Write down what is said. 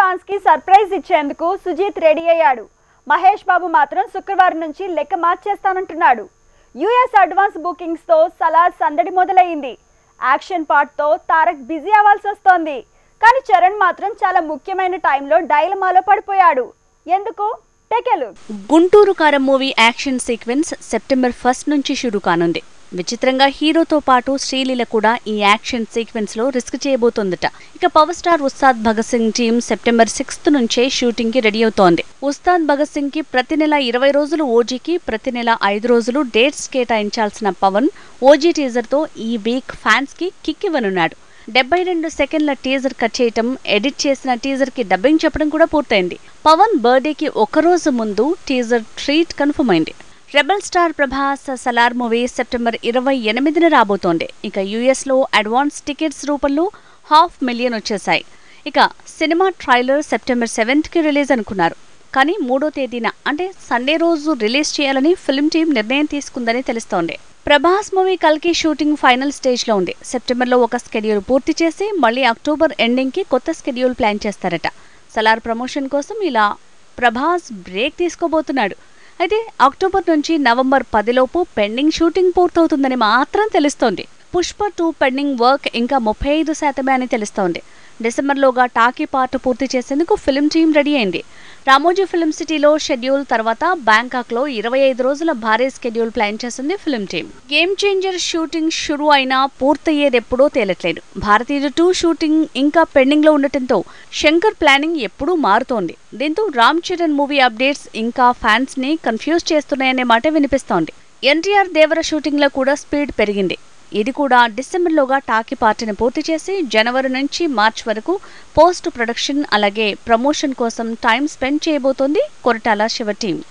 Fans కి surprise ఇచ్చేందుకు Sujeeth ready అయ్యాడు. మహేష్ బాబు మాత్రం శుక్రవారం నుంచి లెక్క మార్చేస్తానంటున్నాడు. యుఎస్ అడ్వాన్స్ బుకింగ్స్ తో సలార్ సందడి మొదలైంది. యాక్షన్ పార్ట్ తో తారక్ బిజీ అవ్వాల్సి వస్తోంది. కానీ చరణ్ మాత్రం చాలా ముఖ్యమైన టైంలో డైలమాలో పడిపోయాడు. ఎందుకు? Take a look. గుంటూరు కారం మూవీ యాక్షన్ సీక్వెన్స్ సెప్టెంబర్ 1 నుంచి షురూ కానుంది. విచిత్రంగా హీరోతో పాటు శ్రీలీల కూడా ఈ యాక్షన్ సీక్వెన్స్ లో రిస్క్ చేయబోతోందట. ఇక power star Ustaad Bhagat Singh team September 6 నుంచే షూటింగ్ కి రెడీ అవుతోంది. ఉస్తాద్ భగత్ సింగ్ కి ప్రతి నెల 20 రోజులు ఓజీకి, ప్రతి నెల 5 రోజులు డేట్స్ కేటాయించాల్సిన పవన్ ఓజీ టీజర్ తో ఈ వీక్ ఫ్యాన్స్ కి కిక్ ఇవ్వనున్నాడు. 72 సెకండ్ల టీజర్ కట్ చేయటం, ఎడిట్ చేసిన టీజర్ కి డబ్బింగ్ చెప్పడం కూడా పూర్తయింది. పవన్ బర్త్డేకి ఒకరోజు ముందు టీజర్ ట్రీట్ కన్ఫర్మ్ అయింది. Rebel star Prabhas Salaar movie September 28న రాబోతోంది. ఇక యుఎస్ లో అడ్వాన్స్ టికెట్స్ రూపంలో 500,000 వచ్చేశాయి. ఇక సినిమా ట్రైలర్ సెప్టెంబర్ 7కి రిలీజ్ అనుకున్నారు. కానీ 3వ తేదీన అంటే సండే రోజు రిలీజ్ చేయాలని ఫిల్మ్ టీం నిర్ణయం తీసుకుందని తెలుస్తోంది. ప్రభాస్ మూవీ కల్కి షూటింగ్ ఫైనల్ స్టేజ్ లో ఉంది. సెప్టెంబర్ లో ఒక స్కెడ్యూల్ పూర్తి చేసి మళ్ళీ అక్టోబర్ ఎండింగ్ కి కొత్త స్కెడ్యూల్ ప్లాన్ చేస్తారట. సలార్ ప్రమోషన్ కోసం ఇలా ప్రభాస్ బ్రేక్ తీసుకోబోతున్నాడు. అయితే అక్టోబర్ నుంచి నవంబర్ 10 లోపు పెండింగ్ షూటింగ్ పూర్తవుతుందని మాత్రం తెలుస్తోంది. పుష్ప 2 పెండింగ్ వర్క్ ఇంకా 35% అని తెలుస్తోంది. డిసెంబర్లోగా టాకీ పార్ట్ పూర్తి చేసేందుకు ఫిల్మ్ టీం రెడీ అయింది. రామోజీ ఫిల్మ్ సిటీలో షెడ్యూల్ తర్వాత బ్యాంకాక్ లో 25 రోజుల భారీ స్కెడ్యూల్ ప్లాన్ చేసింది film team. Game changer shooting షురూ అయినా పూర్తయ్యేదెప్పుడో తేలట్లేదు. భారతీయుడు 2 షూటింగ్ ఇంకా పెండింగ్ లో ఉండటంతో శంకర్ ప్లానింగ్ ఎప్పుడూ మారుతోంది. దీంతో రామ్ చరణ్ మూవీ అప్డేట్స్ ఇంకా ఫ్యాన్స్ ని కన్ఫ్యూజ్ చేస్తున్నాయనే మాట వినిపిస్తోంది. ఎన్టీఆర్ దేవర షూటింగ్ లో కూడా స్పీడ్ పెరిగింది. ఇది కూడా డిసెంబర్లోగా టాకీ పార్టీని పూర్తి చేసి జనవరి నుంచి మార్చ్ వరకు పోస్ట్ ప్రొడక్షన్ అలాగే ప్రమోషన్ కోసం టైం స్పెండ్ చేయబోతోంది కొరటాల శివ టీం.